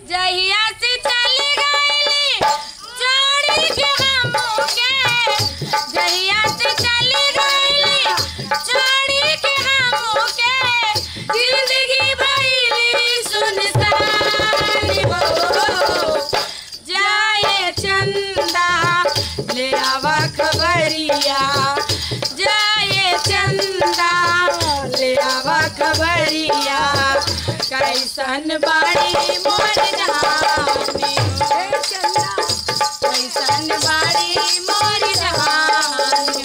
जहिया से चली गईली छोड़ी के हमू के, जहिया से चली गईली छोड़ी के हमू के, जिंदगी भइली सुनसान हो। जाए चंदा ले आवा खबरिया, जाए चंदा ले आवा खबरिया, कैसन बाड़ी मोर जहानी, कैसन बाड़ी मोर जहानी।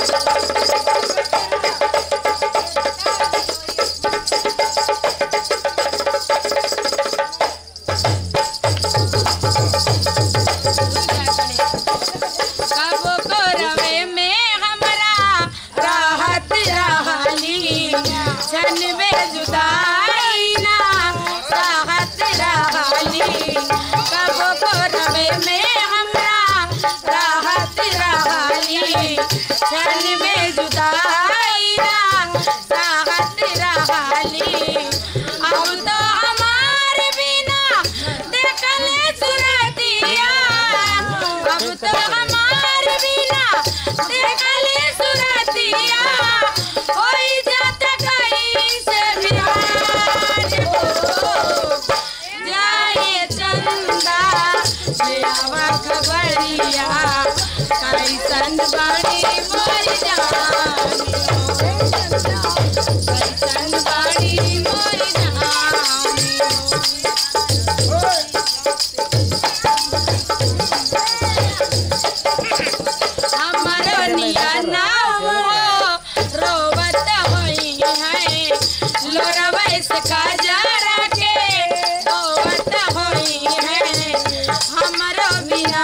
कबो को रवे में हमरा राहत रहली, छन में जुदाई ना राहत रहली, कबो को रवे में हमरा राहत रहली, छन में जुदाई ना राहत रहली। अब तो हमार बिना देखले सुरतिया, अब तो हमार बिना देखले सुरतिया, होई जाता कैसे बिहान हो। जाए चंदा ले आवा खबरिया, कैसन बाड़ी मोर जहानी, कैसन बाड़ी मोर जहानी। हमरो नियना हो रोवत होई है, लोरवैस का जरा के रोवत होई है, हमरो बिना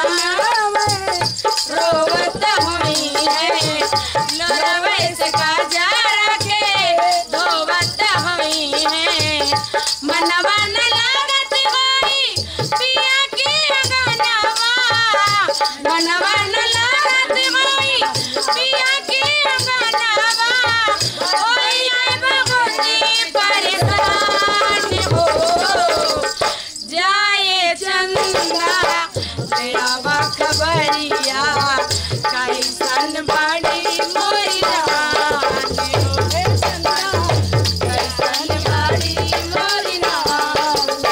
रोवत होई है, लोरवैस का जरा के धोवत होई है। मनवा न लागत होई पिया के अंगनवा, मनवा न लागत होई पिया के अंगनवा, होई आए बहुती परेशान हो। जाए चंदा ले आवा खबरिया, कैसन बाड़ी मोर जहानी हो, कैसन बाड़ी मोर जहानी।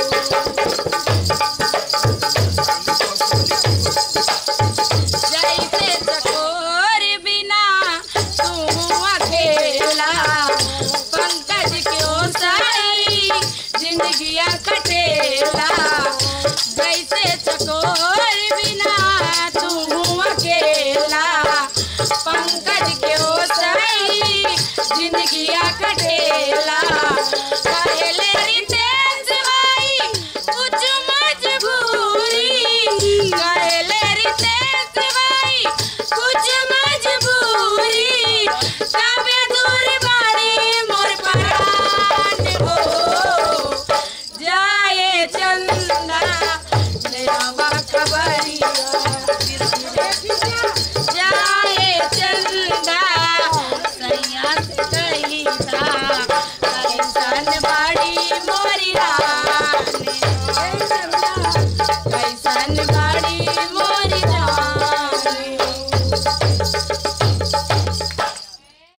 जैसे चकोर बिना तू अकेला, पंकज क्यों साई जिंदगिया कटेला, जैसे चकोर बिना तू अकेला, पंकज क्यों साई जिंदगिया कटेला।